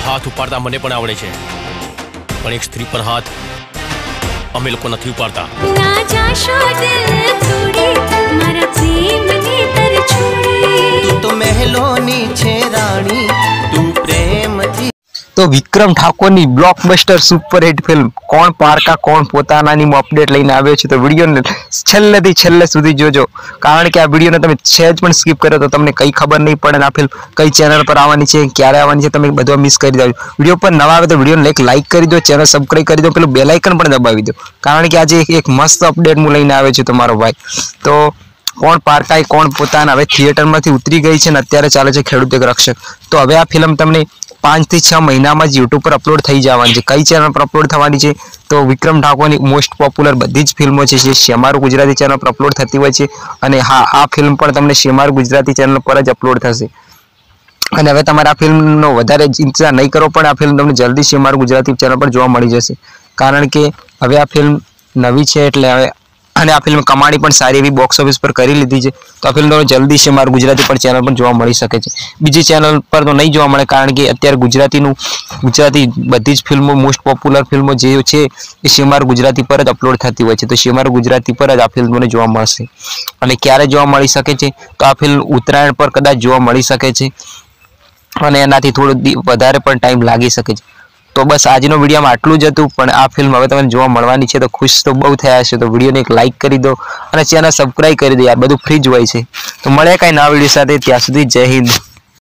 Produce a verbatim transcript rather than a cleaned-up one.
हाथ उपाड़ता मने पण आवड़े छे, पण एक स्त्री पर हाथ अमे लोको नथी उपाड़ता। ना जाशो दिल तोड़ी, मारा प्रेम ने तर छोड़ी। तू तो महलोनी छे रानी, तू प्रेम थी। तो विक्रम ठाकुर की ब्लॉकबस्टर सुपरहिट फिल्म कोण पारका कोण पोतानानी अपडेट लईने आव्यो छे। तो विडियो ने छेल्लेथी छेल्ले सुधी जोजो, कारण के आ विडियो ने तमे सेज पण स्किप करो तो तमने कई खबर नहीं पड़े आ फिल्म कई चैनल पर आवानी छे, क्यारे आवानी छे, तमे बधो मिस करी जाओ। विडियो पर नवा आवे तो विडियो ने एक लाइक करी दो, चैनल सब्सक्राइब करी दो, पेलो बेल आइकन पण दबावी दो, कारण के आज एक मस्त अपडेट मु लईने आव्यो छे तमारो भाई। तो कोण पारका कोण पोताना हवे थिएटर मांथी उतरी गई छे ने अत्यारे चाले छे खेडूत एक रक्षक। तो हवे आ फिल्म तमने पांच थी छ महीना में यूट्यूब पर अपलोड थी जावानी छे। कई चैनल पर अपलोड थवानी छे तो विक्रम ठाकुर की मोस्ट पॉपुलर बधी ज फिल्मों छे जे शेमारू गुजराती चैनल पर अपलोड थती होय छे, अने हाँ आ फिल्म पण तमने शेमारू गुजराती चैनल पर ज अपलोड थशे। अने हवे तमारे आ फिल्मनो वधारे इंतजार नहीं करવો પડે, आ फिल्म तमने जल्दी शेमारू गुजराती चैनल पर जोवा मळी जशे, कारण के हवे आ फिल्म नवी छे एटले हवे અને આ ફિલ્મ કમાણી પણ સારી એવી બોક્સ ઓફિસ પર કરી લીધી છે। તો આ ફિલ્મ તો જલ્દી છે મારું ગુજરાતી પર ચેનલ પર જોવા મળી શકે છે, બીજી ચેનલ પર તો નહીં જોવા મળે, કારણ કે અત્યારે ગુજરાતીનું ગુજરાતી બધી જ ફિલ્મો મોસ્ટ પોપ્યુલર ફિલ્મો જે છે એ શેમાર ગુજરાતી પર જ અપલોડ થતી હોય છે। તો શેમાર ગુજરાતી પર જ આ ફિલ્મોને જોવા મળશે। અને ક્યારે જોવા મળી શકે છે તો આ ફિલ્મ ઉત્તરાયણ પર કદાચ જોવા મળી શકે છે, અને એનાથી થોડો વધારે પણ ટાઈમ લાગી શકે છે। तो बस આજનો વિડિયોમાં આટલું જ હતું, પણ આ ફિલ્મ હવે તમને જોવા મળવાની છે તો ખુશ તો બહુ થયા હશે। તો વિડિયોને એક લાઈક કરી દો અને ચેનલ સબસ્ક્રાઇબ કરી દો, યાર બધું ફ્રી જ હોય છે। તો મળે કાંઈ નવા વિડિયો સાથે, ત્યાં સુધી જય હિન્દ।